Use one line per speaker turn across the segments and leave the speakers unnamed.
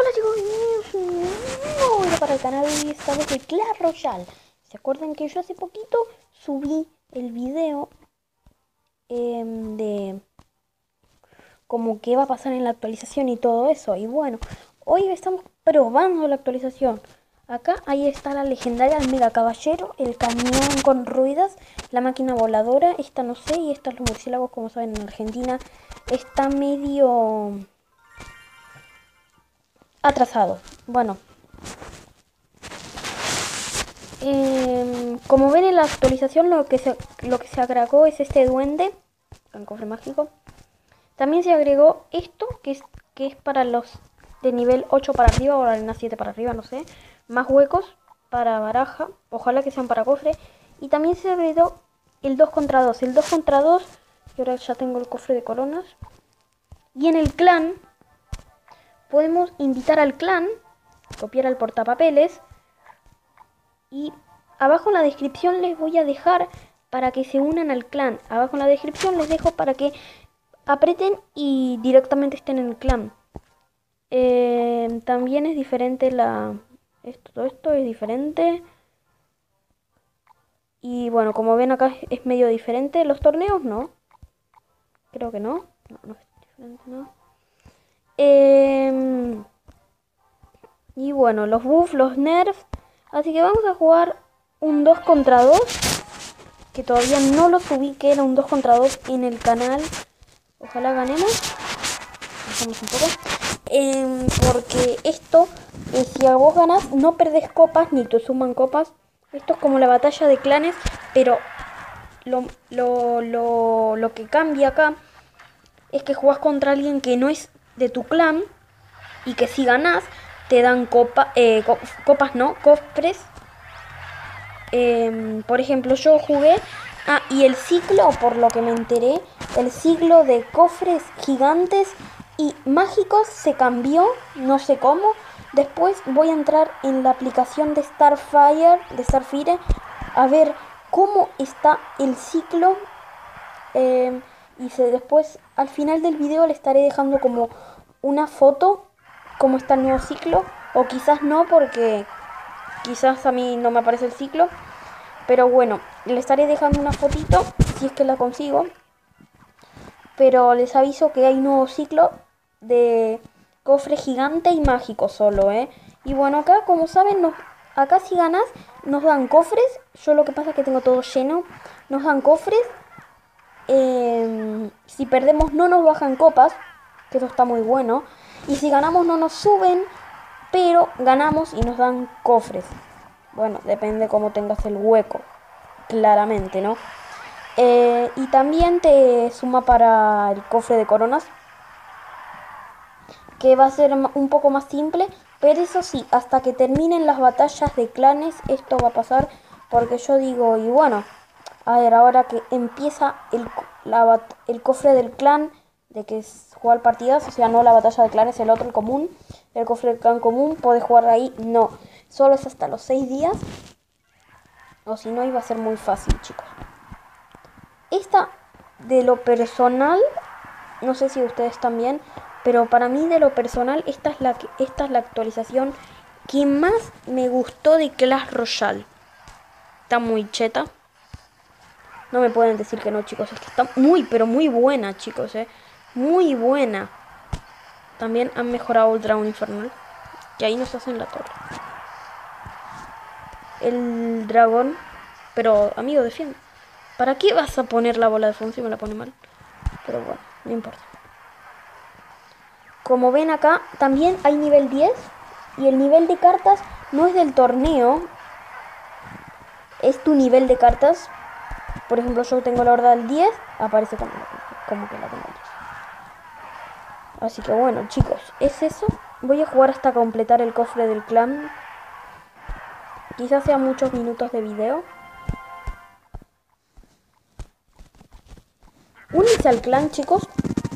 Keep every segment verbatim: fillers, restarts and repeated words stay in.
Hola chicos, bienvenidos a un nuevo video para el canal y esta vez de Clash Royale. ¿Se acuerdan que yo hace poquito subí el video eh, de como qué va a pasar en la actualización y todo eso? Y bueno, hoy estamos probando la actualización. Acá, ahí está la legendaria, el mega caballero, el camión con ruedas, la máquina voladora, esta no sé, y estos los murciélagos, como saben, en Argentina está medio atrasado. Bueno, eh, como ven en la actualización, lo que se, lo que se agregó es este duende, el cofre mágico. También se agregó esto, que es, que es para los de nivel ocho para arriba, o la arena siete para arriba, no sé. Más huecos para baraja, ojalá que sean para cofre. Y también se agregó el dos contra dos. El dos contra dos, y ahora ya tengo el cofre de coronas. Y en el clan, podemos invitar al clan, copiar al portapapeles. Y abajo en la descripción les voy a dejar para que se unan al clan. Abajo en la descripción les dejo para que aprieten y directamente estén en el clan. Eh, también es diferente la... Esto, todo esto es diferente. Y bueno, como ven acá es medio diferente. Los torneos no. Creo que no. No, no es diferente, no. Eh, y bueno, los buffs, los nerfs. Así que vamos a jugar un dos contra dos. Que todavía no lo subí, que era un dos contra dos en el canal. Ojalá ganemos. Bajamos un poco. Eh, porque esto, eh, si a vos ganas, no perdés copas ni te suman copas. Esto es como la batalla de clanes, pero lo, lo, lo, lo que cambia acá es que jugás contra alguien que no es de tu clan y que si ganás te dan copa, eh, co copas, no, cofres. Eh, por ejemplo, yo jugué... Ah, y el ciclo, por lo que me enteré, el ciclo de cofres gigantes y mágicos se cambió, no sé cómo. Después voy a entrar en la aplicación de Starfire, de Starfire, a ver cómo está el ciclo. Eh, y se, después, al final del video, le estaré dejando como una foto, cómo está el nuevo ciclo. O quizás no, porque quizás a mí no me aparece el ciclo. Pero bueno, le estaré dejando una fotito, si es que la consigo. Pero les aviso que hay un nuevo ciclo de cofre gigante y mágico solo, ¿eh? Y bueno, acá, como saben, nos, acá si ganas, nos dan cofres. Yo lo que pasa es que tengo todo lleno. Nos dan cofres. Eh, si perdemos no nos bajan copas, que eso está muy bueno. Y si ganamos no nos suben, pero ganamos y nos dan cofres. Bueno, depende cómo tengas el hueco, claramente, ¿no? Eh, y también te suma para el cofre de coronas, que va a ser un poco más simple, pero eso sí, hasta que terminen las batallas de clanes, esto va a pasar, porque yo digo, y bueno, a ver, ahora que empieza el, la, el cofre del clan, de que es jugar partidas, o sea, no la batalla de clanes, el otro, el común, el cofre del clan común, podés jugar ahí, no. Solo es hasta los seis días. O si no, iba a ser muy fácil, chicos. Esta, de lo personal, no sé si ustedes también, pero para mí de lo personal, esta es la, esta es la actualización que más me gustó de Clash Royale. Está muy cheta. No me pueden decir que no, chicos. Es que está muy, pero muy buena, chicos, eh. Muy buena. También han mejorado el dragón infernal. Y ahí nos hacen la torre. El dragón. Pero, amigo, defiende. ¿Para qué vas a poner la bola de fondo si me la pone mal? Pero bueno, no importa. Como ven acá, también hay nivel diez. Y el nivel de cartas no es del torneo. Es tu nivel de cartas. Por ejemplo, yo tengo la horda del diez. Aparece como, como que la tengo diez. Así que bueno, chicos, es eso. Voy a jugar hasta completar el cofre del clan. Quizás sea muchos minutos de video. Únanse al clan, chicos.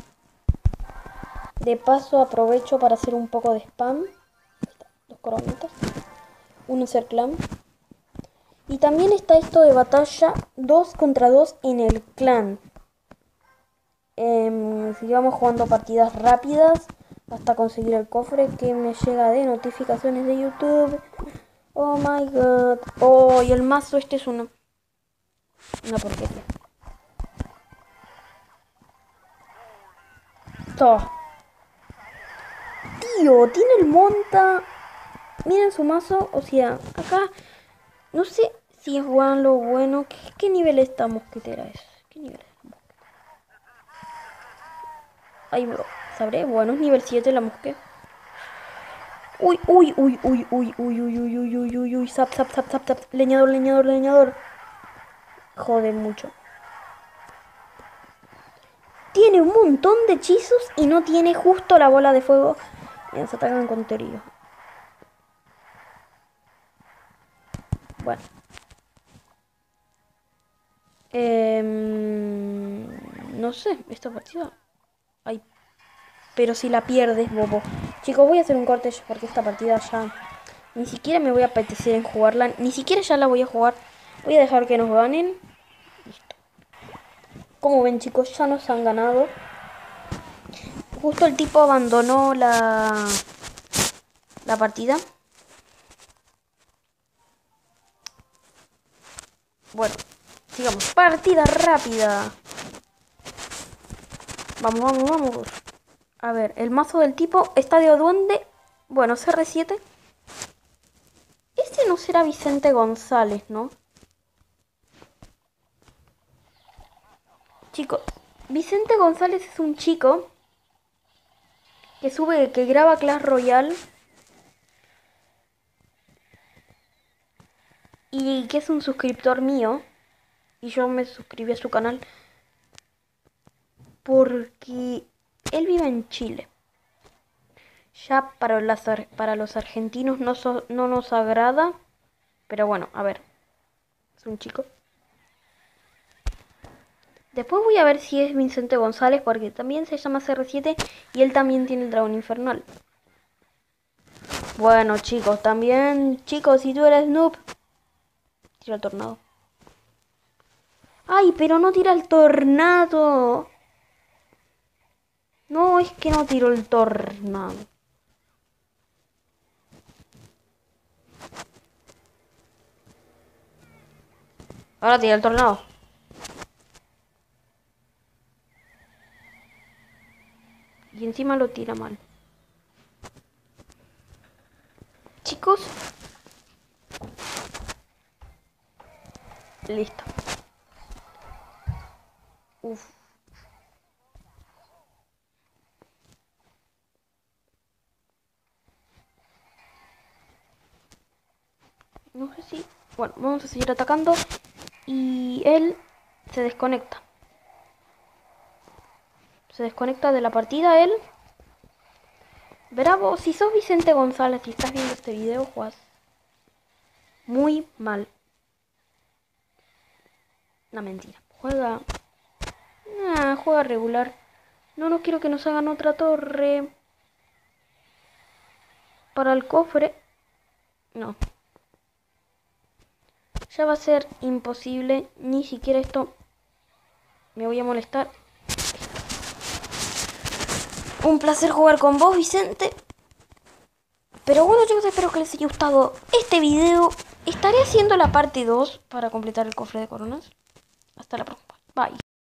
De paso aprovecho para hacer un poco de spam. Dos coronitas. Únanse al clan. Y también está esto de batalla dos contra dos en el clan. Eh, si vamos jugando partidas rápidas, hasta conseguir el cofre que me llega de notificaciones de YouTube. Oh my god. Oh, y el mazo este es una, una porquería. Todo. Tío, tiene el monta. Miren su mazo. O sea, acá no sé si es Juan lo bueno. ¿Qué, qué nivel esta mosquetera es? ¿Qué nivel es? Ay, bro. ¿Sabré? Bueno, es nivel siete la mosqueta. Uy, uy, uy, uy, uy, uy, uy, uy, uy, uy, uy, uy, zap, zap, zap, zap, zap. Leñador, leñador, leñador. Jode mucho. Tiene un montón de hechizos y no tiene justo la bola de fuego. Mira, se atacan con teoría. Bueno. Eh, no sé, esta partida. Ay, pero si la pierdes, bobo. Chicos, voy a hacer un corte porque esta partida ya ni siquiera me voy a apetecer en jugarla. Ni siquiera ya la voy a jugar. Voy a dejar que nos ganen. Listo. Como ven, chicos, ya nos han ganado. Justo el tipo abandonó la, la partida. Bueno, sigamos. Partida rápida. Vamos, vamos, vamos. A ver, el mazo del tipo Estadio Duende. Bueno, C R siete. Este no será Vicente González, ¿no? Chicos, Vicente González es un chico que sube, que graba Clash Royale y que es un suscriptor mío. Y yo me suscribí a su canal porque él vive en Chile. Ya para, las, para los argentinos no, so, no nos agrada. Pero bueno, a ver. Es un chico. Después voy a ver si es Vicente González porque también se llama C R siete y él también tiene el dragón infernal. Bueno, chicos, también, chicos, si tú eres noob, tira el tornado. Ay, pero no tira el tornado. No, es que no tiró el tornado. Ahora tira el tornado. Y encima lo tira mal. Chicos. Listo. Uf. No sé si... Bueno, vamos a seguir atacando. Y él se desconecta. Se desconecta de la partida él. Bravo, si sos Vicente González y estás viendo este video, juegas muy mal. No, mentira. Juega... Ah, juega regular. No, no quiero que nos hagan otra torre. Para el cofre. No. Ya va a ser imposible. Ni siquiera esto me voy a molestar. Un placer jugar con vos, Vicente. Pero bueno, chicos, espero que les haya gustado este video. Estaré haciendo la parte dos para completar el cofre de coronas. Hasta la próxima. Bye.